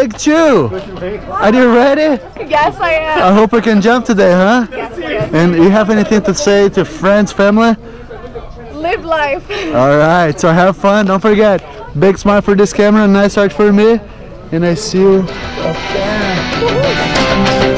leg too. Are you ready? Yes, I am. I hope I can jump today, huh? Yes. And you have anything to say to friends, family? Live life. All right, so have fun. Don't forget, big smile for this camera, nice heart for me, and I see you up there.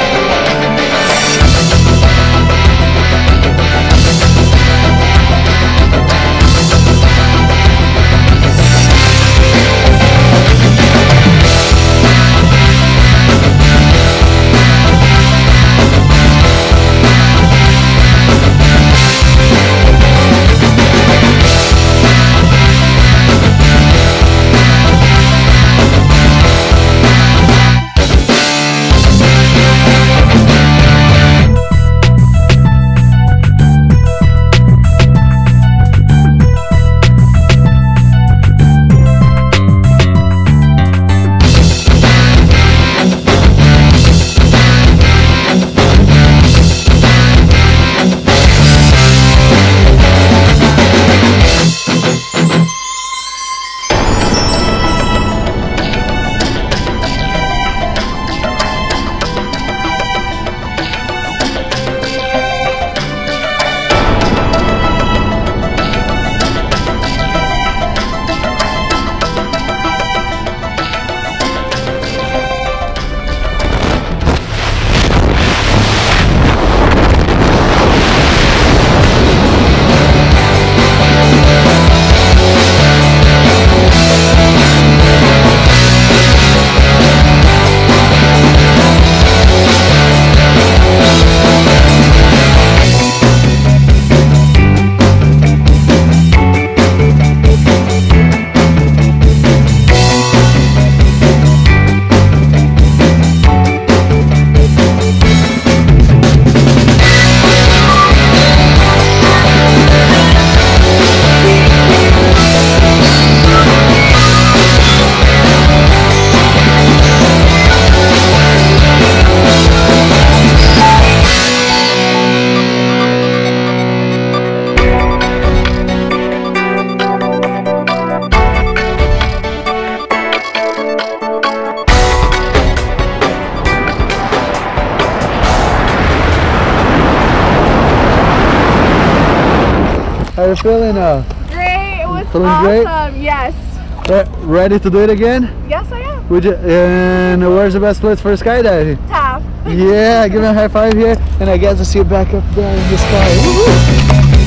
How are you feeling now? Great, it was Feeling awesome, great? yes. Ready to do it again? Yes, I am. Would you, and where's the best place for skydiving? Taft. Yeah, give me a high five here, and I get to see you back up there in the sky. Woo-hoo.